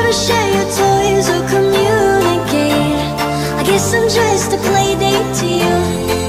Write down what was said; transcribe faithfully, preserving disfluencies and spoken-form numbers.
never share your toys or communicate. I guess I'm just a play date to you.